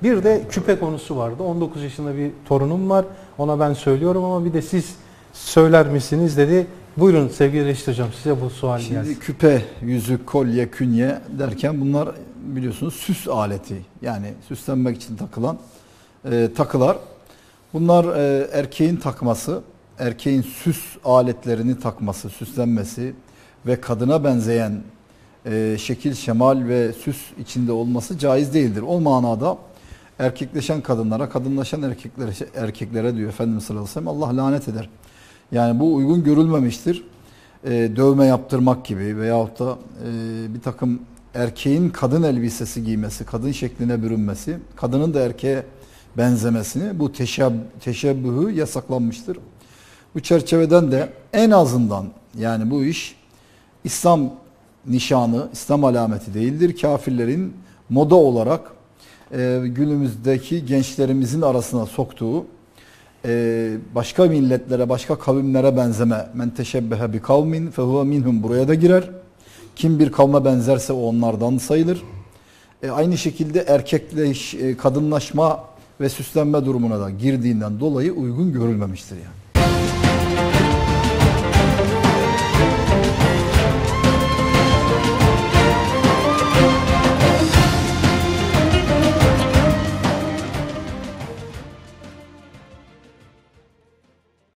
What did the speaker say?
Bir de küpe konusu vardı. 19 yaşında bir torunum var. Ona ben söylüyorum ama bir de siz söyler misiniz dedi. Buyurun sevgili Reşit Hocam, size bu sual gelsin. Şimdi küpe, yüzük, kolye, künye derken bunlar biliyorsunuz süs aleti. Yani süslenmek için takılan takılar. Bunlar erkeğin takması, erkeğin süs aletlerini takması, süslenmesi ve kadına benzeyen şekil, şemal ve süs içinde olması caiz değildir. O manada erkekleşen kadınlara, kadınlaşan erkeklere diyor Efendimiz sallallahu aleyhi ve sellem, Allah lanet eder. Yani bu uygun görülmemiştir. Dövme yaptırmak gibi veyahut da bir takım erkeğin kadın elbisesi giymesi, kadın şekline bürünmesi, kadının da erkeğe benzemesini, bu teşebbühü yasaklanmıştır. Bu çerçeveden de en azından yani bu iş İslam nişanı, İslam alameti değildir. Kafirlerin moda olarak günümüzdeki gençlerimizin arasına soktuğu başka milletlere, başka kavimlere benzeme, men teşebbehe bi kavmin fehuve minhum, buraya da girer. Kim bir kavme benzerse o onlardan sayılır. Aynı şekilde kadınlaşma ve süslenme durumuna da girdiğinden dolayı uygun görülmemiştir yani.